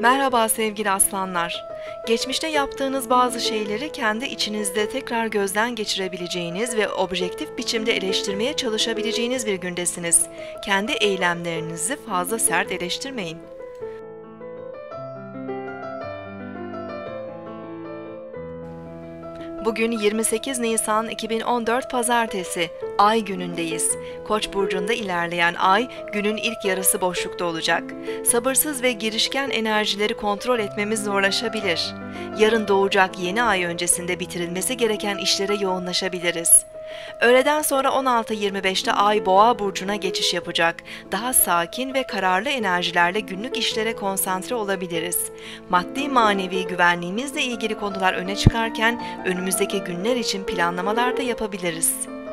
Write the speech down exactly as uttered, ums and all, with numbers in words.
Merhaba sevgili aslanlar. Geçmişte yaptığınız bazı şeyleri kendi içinizde tekrar gözden geçirebileceğiniz ve objektif biçimde eleştirmeye çalışabileceğiniz bir gündesiniz. Kendi eylemlerinizi fazla sert eleştirmeyin. Bugün yirmi sekiz Nisan iki bin on dört Pazartesi, Ay günündeyiz. Koç burcunda ilerleyen Ay, günün ilk yarısı boşlukta olacak. Sabırsız ve girişken enerjileri kontrol etmemiz zorlaşabilir. Yarın doğacak yeni ay öncesinde bitirilmesi gereken işlere yoğunlaşabiliriz. Öğleden sonra on altı yirmi beşte Ay Boğa burcuna geçiş yapacak. Daha sakin ve kararlı enerjilerle günlük işlere konsantre olabiliriz. Maddi manevi güvenliğimizle ilgili konular öne çıkarken önümüzdeki günler için planlamalar da yapabiliriz.